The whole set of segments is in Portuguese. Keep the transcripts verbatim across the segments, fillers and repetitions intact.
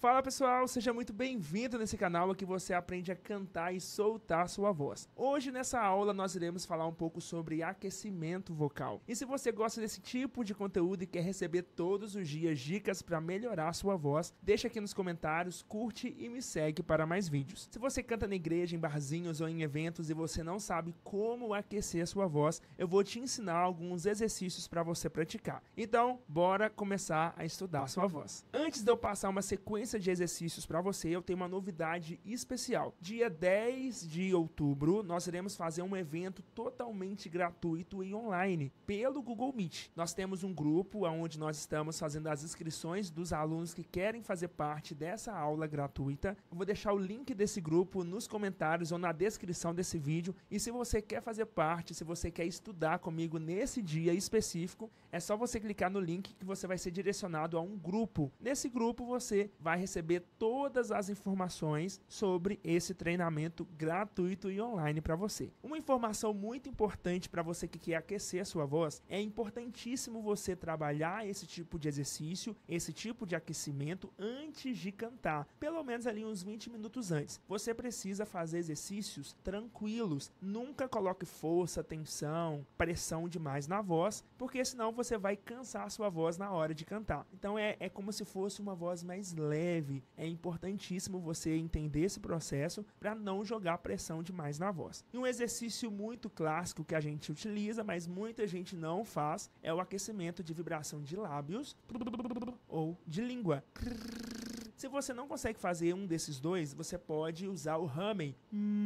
Fala pessoal, seja muito bem-vindo nesse canal aqui você aprende a cantar e soltar sua voz. Hoje nessa aula nós iremos falar um pouco sobre aquecimento vocal. E se você gosta desse tipo de conteúdo e quer receber todos os dias dicas para melhorar sua voz, deixa aqui nos comentários, curte e me segue para mais vídeos. Se você canta na igreja, em barzinhos ou em eventos e você não sabe como aquecer a sua voz, eu vou te ensinar alguns exercícios para você praticar. Então, bora começar a estudar a sua voz. Antes de eu passar uma sequência de exercícios para você, eu tenho uma novidade especial. Dia dez de outubro, nós iremos fazer um evento totalmente gratuito e online pelo Google Meet. Nós temos um grupo onde nós estamos fazendo as inscrições dos alunos que querem fazer parte dessa aula gratuita. Eu vou deixar o link desse grupo nos comentários ou na descrição desse vídeo. E se você quer fazer parte, se você quer estudar comigo nesse dia específico, é só você clicar no link que você vai ser direcionado a um grupo. Nesse grupo você vai receber todas as informações sobre esse treinamento gratuito e online para você. Uma informação muito importante para você que quer aquecer a sua voz, é importantíssimo você trabalhar esse tipo de exercício, esse tipo de aquecimento antes de cantar, pelo menos ali uns vinte minutos antes. Você precisa fazer exercícios tranquilos, nunca coloque força, tensão, pressão demais na voz, porque senão você vai cansar a sua voz na hora de cantar. Então é, é como se fosse uma voz mais leve. É importantíssimo você entender esse processo para não jogar pressão demais na voz. E um exercício muito clássico que a gente utiliza, mas muita gente não faz, é o aquecimento de vibração de lábios ou de língua. Se você não consegue fazer um desses dois, você pode usar o humming,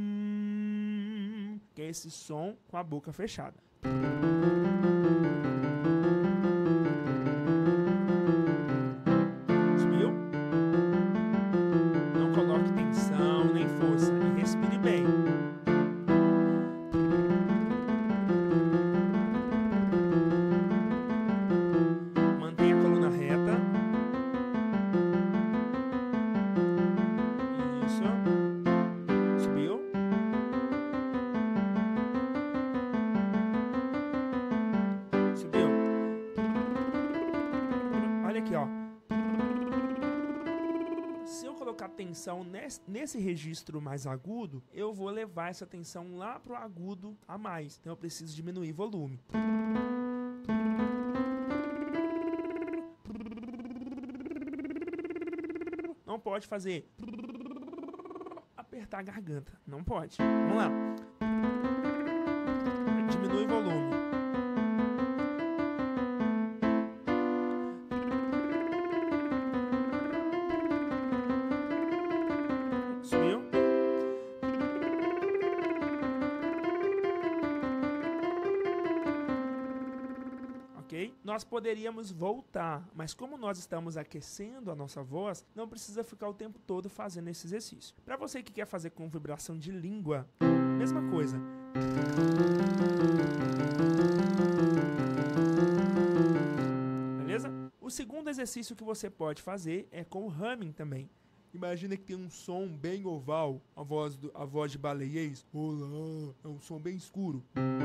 que é esse som com a boca fechada. Atenção nesse registro mais agudo, eu vou levar essa tensão lá pro agudo a mais, então eu preciso diminuir volume. Não pode fazer apertar a garganta, não pode. Vamos lá. Diminui o volume. Nós poderíamos voltar, mas como nós estamos aquecendo a nossa voz, não precisa ficar o tempo todo fazendo esse exercício. Para você que quer fazer com vibração de língua, mesma coisa. Beleza? O segundo exercício que você pode fazer é com o humming também. Imagina que tem um som bem oval, a voz, do, a voz de baleiês. Olá, é um som bem escuro.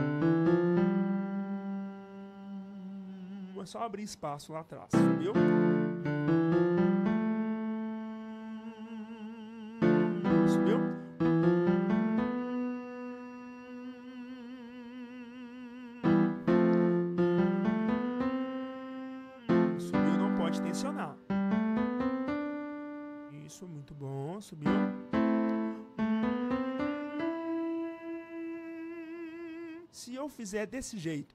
É só abrir espaço lá atrás, viu? Subiu? Subiu, não pode tensionar. Isso, muito bom, subiu. Se eu fizer desse jeito,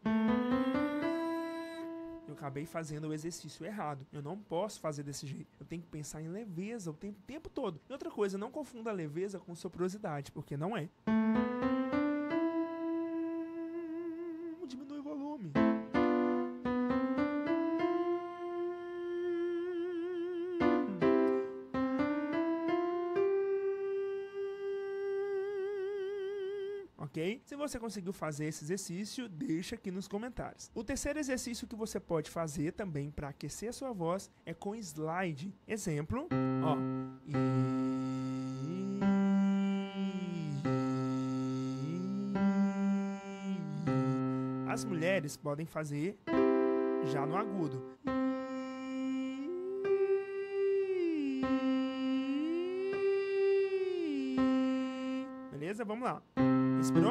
eu acabei fazendo o exercício errado. Eu não posso fazer desse jeito. Eu tenho que pensar em leveza o tempo, o tempo todo. E outra coisa, não confunda a leveza com soprosidade, porque não é. Diminui o volume. Ok? Se você conseguiu fazer esse exercício, deixa aqui nos comentários. O terceiro exercício que você pode fazer também para aquecer a sua voz é com slide. Exemplo, ó. As mulheres podem fazer já no agudo. beleza? Vamos lá. Inspirou?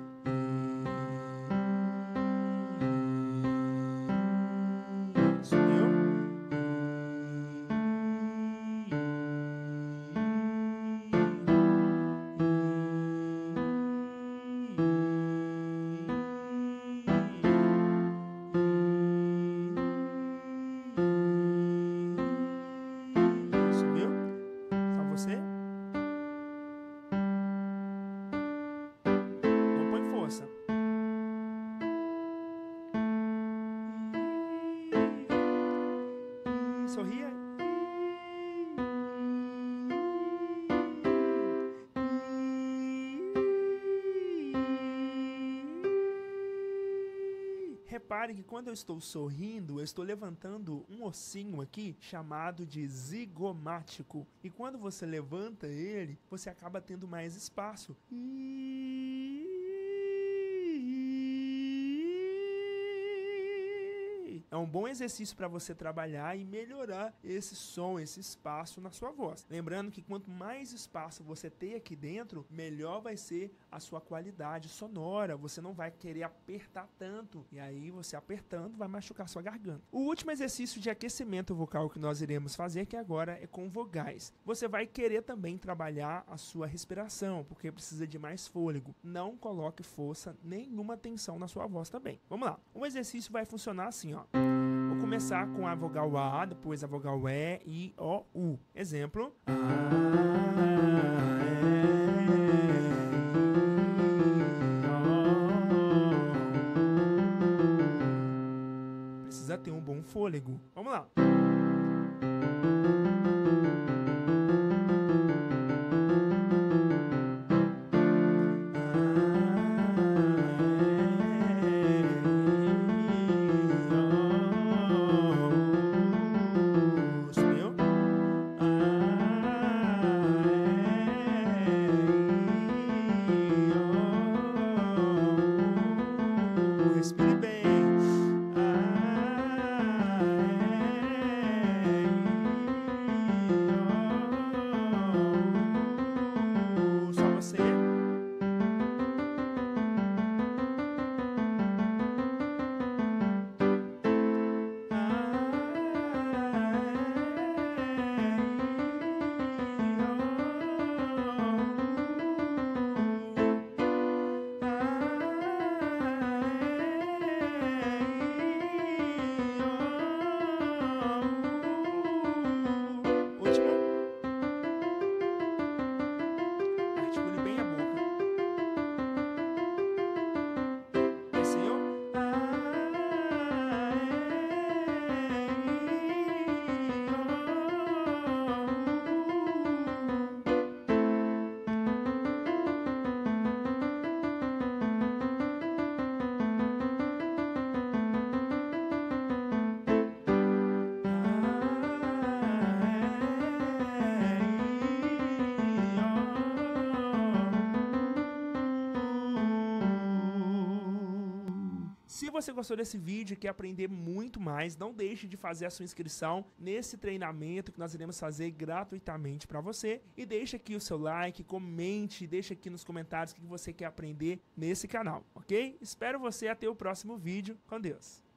Subiu. Subiu? Só você? Não põe força. Sorria. Repare que quando eu estou sorrindo, eu estou levantando um ossinho aqui chamado de zigomático. E quando você levanta ele, você acaba tendo mais espaço. É um bom exercício para você trabalhar e melhorar esse som, esse espaço na sua voz. Lembrando que quanto mais espaço você ter aqui dentro, melhor vai ser a sua qualidade sonora. Você não vai querer apertar tanto. E aí você apertando vai machucar sua garganta. O último exercício de aquecimento vocal que nós iremos fazer que agora é com vogais. Você vai querer também trabalhar a sua respiração, porque precisa de mais fôlego. Não coloque força, nenhuma tensão na sua voz também. Vamos lá. O exercício vai funcionar assim, ó. Vou começar com a vogal A, depois a vogal E, I, O, U. Exemplo. Precisa ter um bom fôlego. Vamos lá. Respire bem. Só você. Articule bem a boca. Desceu. Se você gostou desse vídeo e quer aprender muito mais, não deixe de fazer a sua inscrição nesse treinamento que nós iremos fazer gratuitamente para você. E deixe aqui o seu like, comente, deixe aqui nos comentários o que você quer aprender nesse canal, ok? Espero você até o próximo vídeo. Com Deus!